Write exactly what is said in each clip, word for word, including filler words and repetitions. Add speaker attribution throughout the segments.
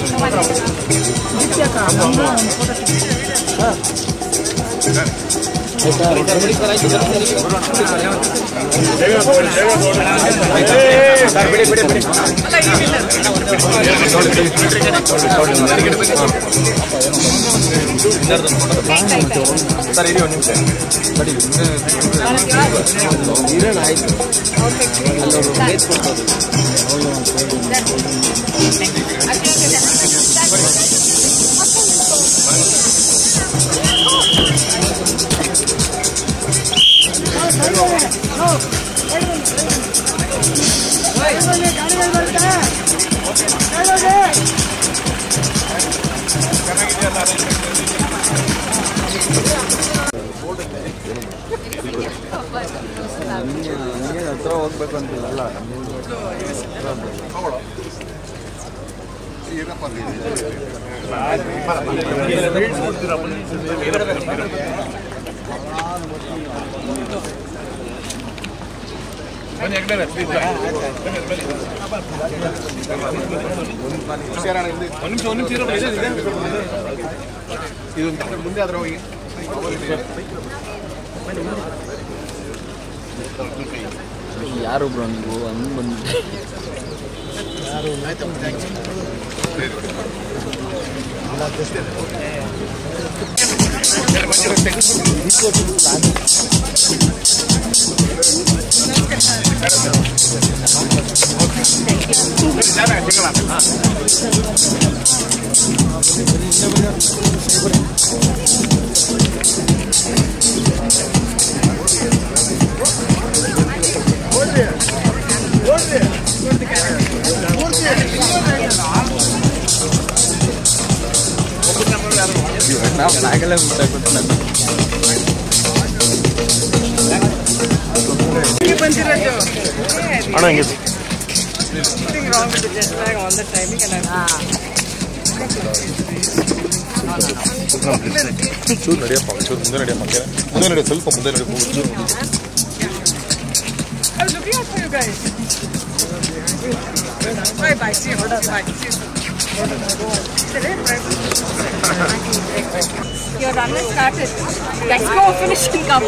Speaker 1: Sir ಇರಿ ಒಂದು ನಿಮಿಷ ಇರೋಣ ಆಯ್ತು ಅಲ್ಲವರು ರೇಟ್ ಕೊಡ್ಬೋದು ಹತ್ರ ಹೋಗ್ಬೇಕು ಅಂತಿಲ್ಲ ಇದು ಮುಂದೆ ಆದ್ರೆ ಹೋಗಿ ಯಾರು ಬ್ರೋ ನೀವು ಹಂಗೆ ಬಂದು ನಾವು ನಾಗಲೇ ಅಣ್ಣ ಹಂಗೆ ಚೂರು ನಡೆಯಪ್ಪ ಚೂರು ಮುಂದೆ ನಡೆಯಪ್ಪ ಮುಂದೆ ನಡೆಯ ಸ್ವಲ್ಪ ಮುಂದೆ ನಡೆಯ
Speaker 2: Your run has started. Let's go finish and come.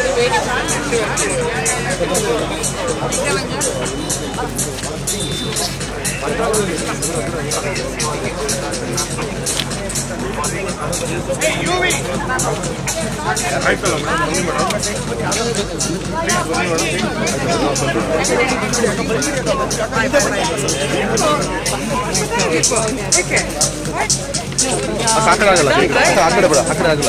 Speaker 1: Hey, Yuvi! Okay. ಆ ಕಡೆ ಆಗಲ್ಲ ಆ ಕಡೆ ಬೇಡ ಆ ಕಡೆ ಆಗಲ್ಲ